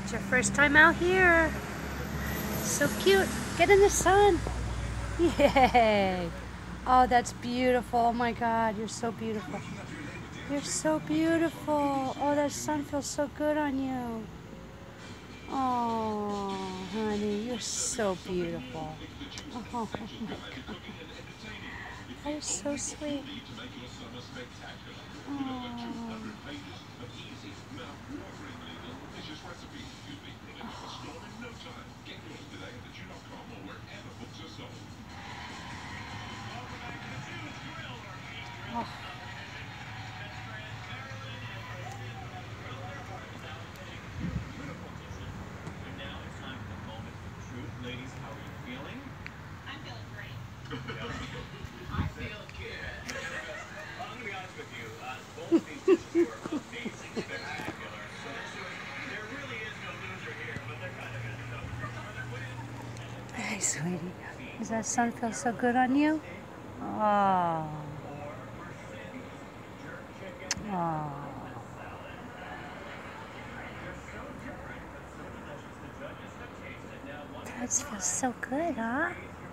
It's your first time out here. So cute. Get in the sun. Yay. Oh, that's beautiful. Oh my God, you're so beautiful. You're so beautiful. Oh, that sun feels so good on you. Oh, honey, you're so beautiful. Oh my God. That is so sweet. Oh. Oh. Ladies, how are you feeling? I'm feeling great. I feel good. Well, I'm going to be honest with you. Both of these dishes were amazing, spectacular. So there really is no loser here, but they're kind of going to go. Hey, sweetie. Does that sun feel so good on you? Oh. Oh. That feels so good, huh?